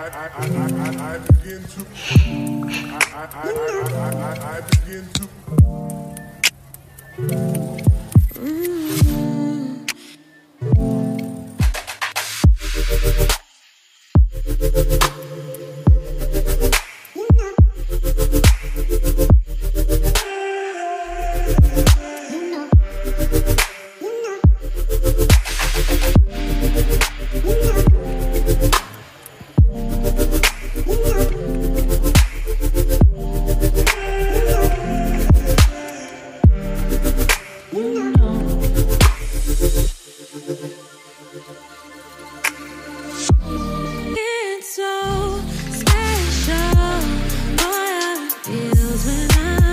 I begin to I begin to It's so special, boy, how it feels when I